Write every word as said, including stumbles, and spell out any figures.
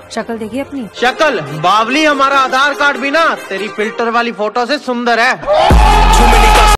शक्ल देखी अपनी? शक्ल बावली, हमारा आधार कार्ड भी ना तेरी फिल्टर वाली फोटो से सुंदर है।